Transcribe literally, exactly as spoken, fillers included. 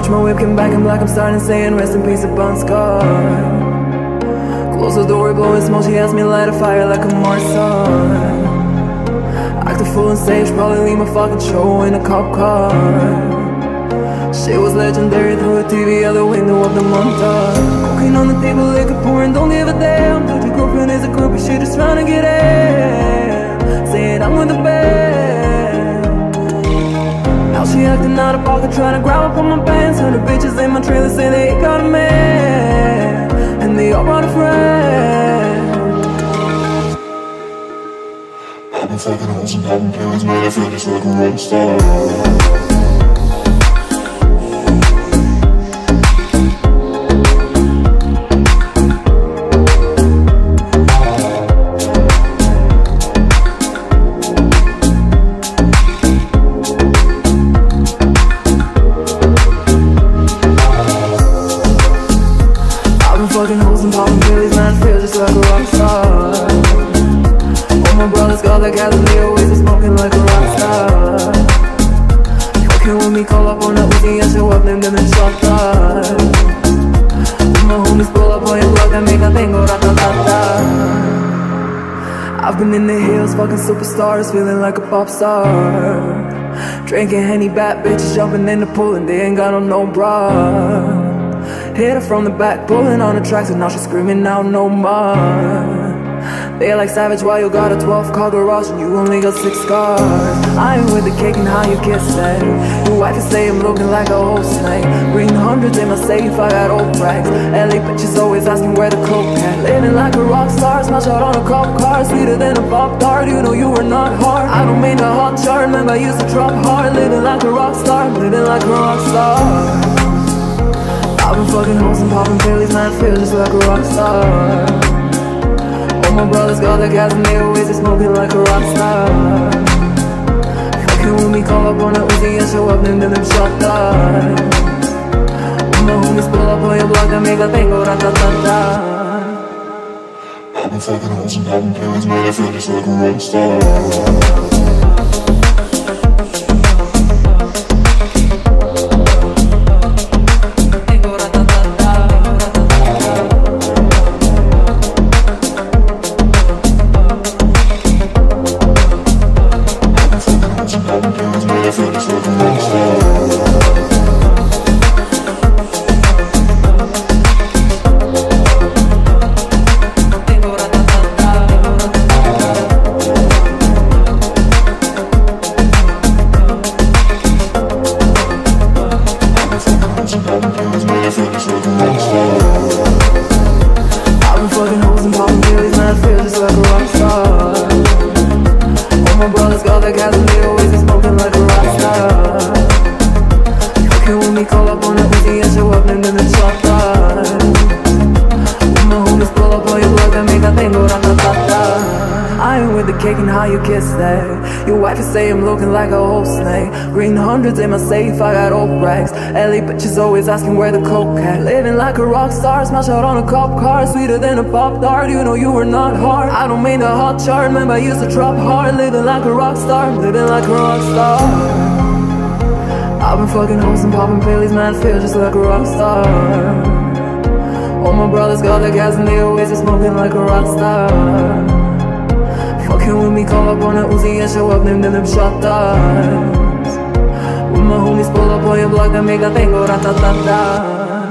Watch my whip come back in black, I'm starting saying rest in peace a Bon Scar. Close the door, blowing smoke, she asked me to light a fire like a Marsan. Act a fool on stage, probably leave my fucking show in a cop car. Shit was legendary through the T V out the window of the montage. Cocaine on the table, liquor pouring, don't give a damn. Told your girlfriend is a groupie, she just trying to get in. Saying I'm with the band. Now she acting out of pocket, trying to grab up on my pants. Hundred bitches in my trailer say they ain't got a man, and they all brought a friend. I've been fucking hoes and popping pills, man, I feel just like a rock star. Fucking hoes and popping pills, man, I feel just like a rock star. All my brothers got that gas and they always be smoking like a rock star. Fucking with me, call up on that Uzi and show up, named them in shot time. When my homies pull up on your block, that make a tango, ratatata. I've been in the hills, fucking superstars, feeling like a pop star. Drinking Henny, bad bitches jumping in the pool and they ain't got on no bra. Hit her from the back, pulling on the tracks, and now she's screaming out no more. They like savage while you got a twelve car garage and you only got six scars. I ain't with the cake and how you kiss that. Your wife is say I'm looking like a old snake. Green hundreds in my safe, I got old racks. L A bitches always asking where the coke at. Living like a rock star, smash out on a cop car. Sweeter than a pop tart, you know you were not hard. I don't mean the hot chart, remember I used to drop hard. Living like a rock star, living like a rock star. I've been fucking hoes and popping pills, man, I feel just like a rock star. All my brothers got the gas and they always be smoking like a rock star. Fucking with me, call up on that Uzi and show up, named them shot times. When my homies pull up on your block, I make a tango, ratatata. I've been fucking hoes and popping pills, man, I feel just like a rock star. I feel just like a rock star. I've been fucking hoes and popping pills, man, I feel just like a rock star. All my brothers got that gas and they always be smoking like a rock star. Fucking with me, call up on that Uzi and show up, named them in shot time. When my homies pull up on your block, I make a tango, ratatata. I ain't with the cake and how you kiss that. Your wife is say I'm looking like a old snake. Green hundreds in my safe, I got old racks. L A bitches always asking where the coke at. Living like a rock star, smash out on a cop car. Sweeter than a pop tart, you know you were not hard. I don't mean the hot chart, remember I used to drop hard. Living like a rock star, living like a rock star. I've been fucking hoes and popping pills, man, I feel just like a rock star. All my brothers got the gas and they always be smoking like a rock star. Fucking with me, call up on that Uzi and show up, named them shot times. When my homies pull up on your block, I make a tango, ratatata.